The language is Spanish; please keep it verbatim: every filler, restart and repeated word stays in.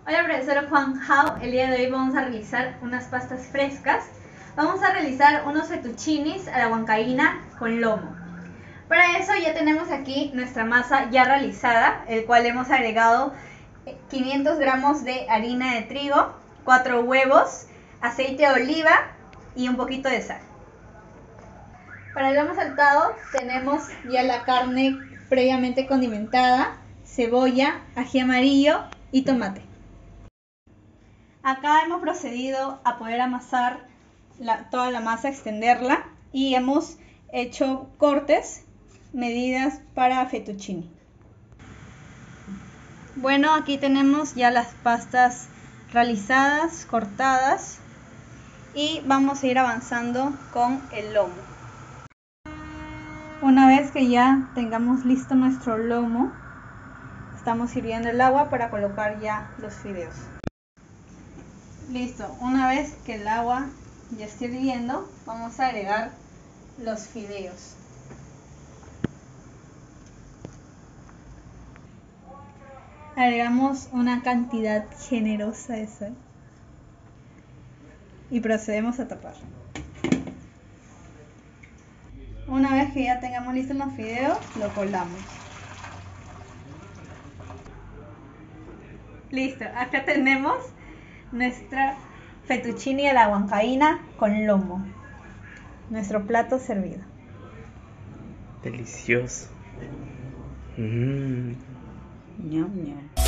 Hola, profesor Juan Hao. El día de hoy vamos a realizar unas pastas frescas. Vamos a realizar unos fettuccinis a la huancaína con lomo. Para eso ya tenemos aquí nuestra masa ya realizada, el cual hemos agregado quinientos gramos de harina de trigo, cuatro huevos, aceite de oliva y un poquito de sal. Para el lomo saltado tenemos ya la carne previamente condimentada, cebolla, ají amarillo y tomate. Acá hemos procedido a poder amasar la, toda la masa, extenderla, y hemos hecho cortes, medidas para fettuccine. Bueno, aquí tenemos ya las pastas realizadas, cortadas, y vamos a ir avanzando con el lomo. Una vez que ya tengamos listo nuestro lomo, estamos hirviendo el agua para colocar ya los fideos. Listo, una vez que el agua ya esté hirviendo, vamos a agregar los fideos. Agregamos una cantidad generosa de sal y procedemos a tapar. Una vez que ya tengamos listos los fideos, lo colamos. Listo, acá tenemos nuestra fettuccine a la huancaína con lomo. Nuestro plato servido. Delicioso. Mmm. Ñam, ñam.